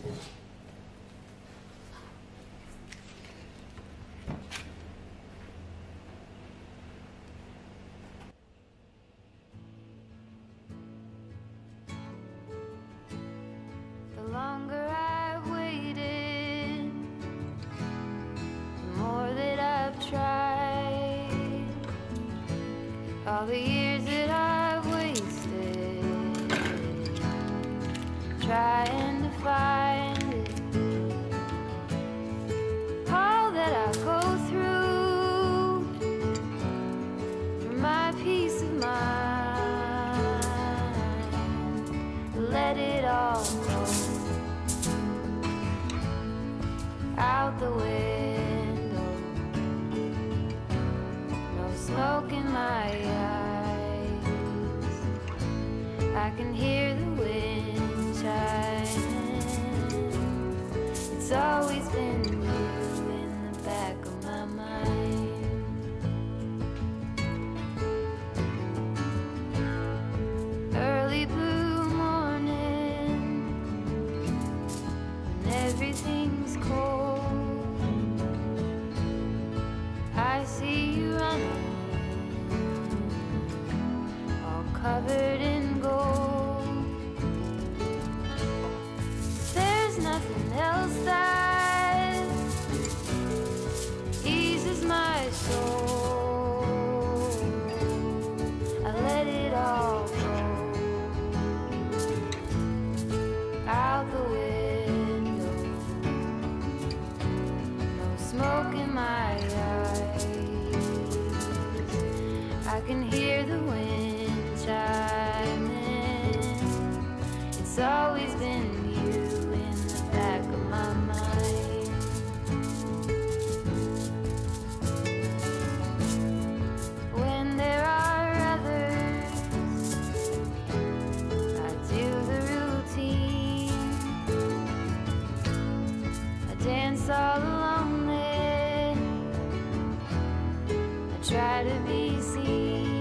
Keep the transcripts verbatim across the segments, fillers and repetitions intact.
The longer I've waited, the more that I've tried. All the years that I've wasted trying to find it. All that I go through for my peace of mind. Let it all go out the window. No smoke in my eyes. I can hear the wind chiming. It's always been you in the back of my mind. Early blue morning, when everything's cold, I see you running, all covered in gold. There's nothing else that eases my soul. I let it all go out the window. No smoke in my eyes. I can hear the wind chiming. It's always been you in the back of my mind. When there are others, I do the routine. I dance all alone there. I try to be seen.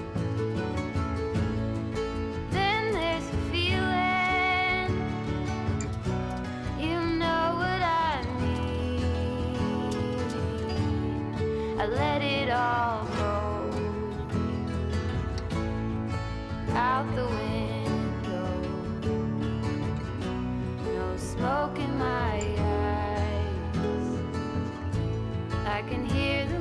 Then there's a feeling, you know what I mean. I let it all go out the window. No smoke in my eyes. I can hear the